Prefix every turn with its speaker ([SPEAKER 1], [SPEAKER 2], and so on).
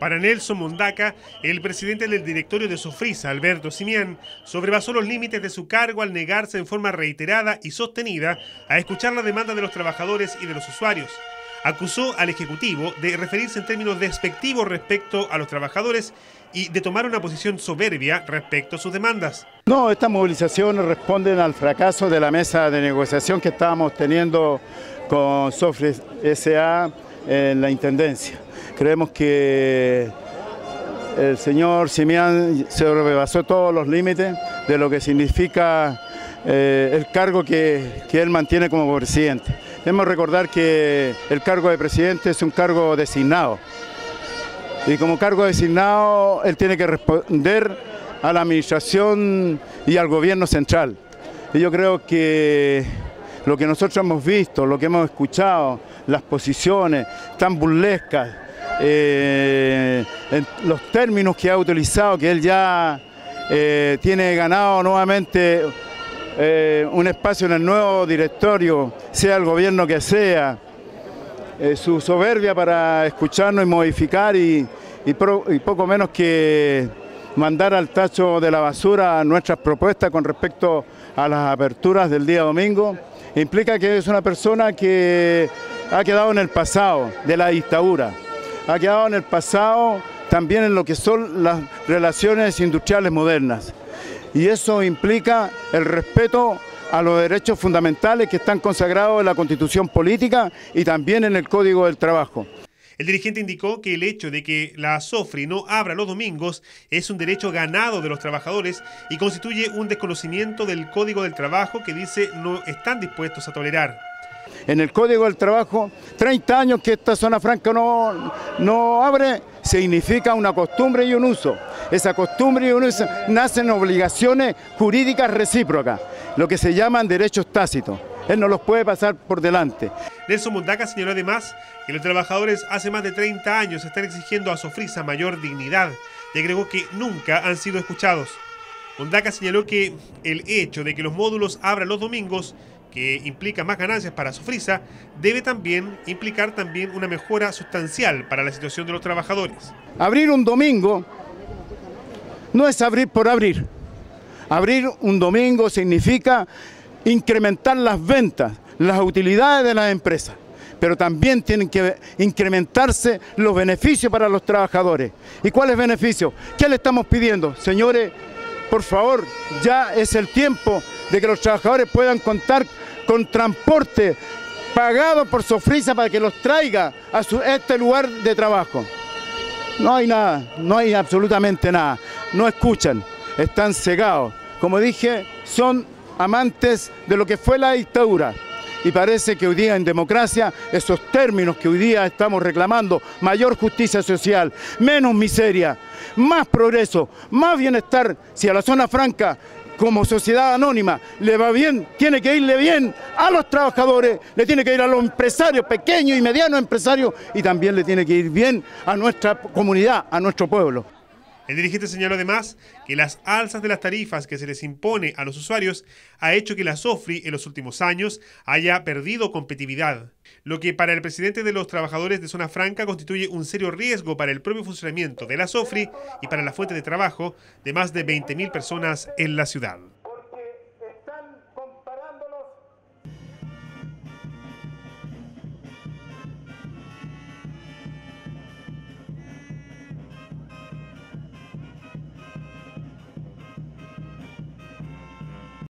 [SPEAKER 1] Para Nelson Mundaca, el presidente del directorio de Sofrisa, Alberto Simián, sobrepasó los límites de su cargo al negarse en forma reiterada y sostenida a escuchar la demanda de los trabajadores y de los usuarios. Acusó al Ejecutivo de referirse en términos despectivos respecto a los trabajadores y de tomar una posición soberbia respecto a sus demandas.
[SPEAKER 2] No, estas movilizaciones responden al fracaso de la mesa de negociación que estábamos teniendo con Sofri S.A. en la Intendencia. Creemos que el señor Simián sobrepasó todos los límites de lo que significa el cargo que él mantiene como presidente. Debemos recordar que el cargo de presidente es un cargo designado. Y como cargo designado, él tiene que responder a la administración y al gobierno central. Y yo creo que lo que nosotros hemos visto, lo que hemos escuchado, las posiciones tan burlescas, en los términos que ha utilizado, que él ya tiene ganado nuevamente un espacio en el nuevo directorio, sea el gobierno que sea, su soberbia para escucharnos y modificar y poco menos que mandar al tacho de la basura nuestras propuestas con respecto a las aperturas del día domingo, implica que es una persona que ha quedado en el pasado de la dictadura, ha quedado en el pasado también en lo que son las relaciones industriales modernas. Y eso implica el respeto a los derechos fundamentales que están consagrados en la Constitución Política y también en el Código del Trabajo.
[SPEAKER 1] El dirigente indicó que el hecho de que la Sofri no abra los domingos es un derecho ganado de los trabajadores y constituye un desconocimiento del Código del Trabajo que dice no están dispuestos a tolerar.
[SPEAKER 2] En el Código del Trabajo, 30 años que esta zona franca no abre, significa una costumbre y un uso. Esa costumbre y un uso nacen obligaciones jurídicas recíprocas, lo que se llaman derechos tácitos. Él no los puede pasar por delante.
[SPEAKER 1] Nelson Mundaca señaló además que los trabajadores hace más de 30 años están exigiendo a Sofrisa mayor dignidad y agregó que nunca han sido escuchados. Mundaca señaló que el hecho de que los módulos abran los domingos, que implica más ganancias para Sofrisa, debe también implicar una mejora sustancial para la situación de los trabajadores.
[SPEAKER 2] Abrir un domingo no es abrir por abrir. Abrir un domingo significa incrementar las ventas, las utilidades de las empresas, pero también tienen que incrementarse los beneficios para los trabajadores. ¿Y cuáles beneficios? ¿Qué le estamos pidiendo? Señores, por favor, ya es el tiempo de que los trabajadores puedan contar con transporte pagado por Sofrisa para que los traiga a este lugar de trabajo. No hay nada, no hay absolutamente nada. No escuchan, están cegados. Como dije, son amantes de lo que fue la dictadura. Y parece que hoy día en democracia, esos términos que hoy día estamos reclamando, mayor justicia social, menos miseria, más progreso, más bienestar, si a la zona franca como sociedad anónima le va bien, tiene que irle bien a los trabajadores, le tiene que ir a los empresarios, pequeños y medianos empresarios, y también le tiene que ir bien a nuestra comunidad, a nuestro pueblo.
[SPEAKER 1] El dirigente señaló además que las alzas de las tarifas que se les impone a los usuarios ha hecho que la Sofri en los últimos años haya perdido competitividad, lo que para el presidente de los trabajadores de Zona Franca constituye un serio riesgo para el propio funcionamiento de la Sofri y para la fuente de trabajo de más de 20.000 personas en la ciudad.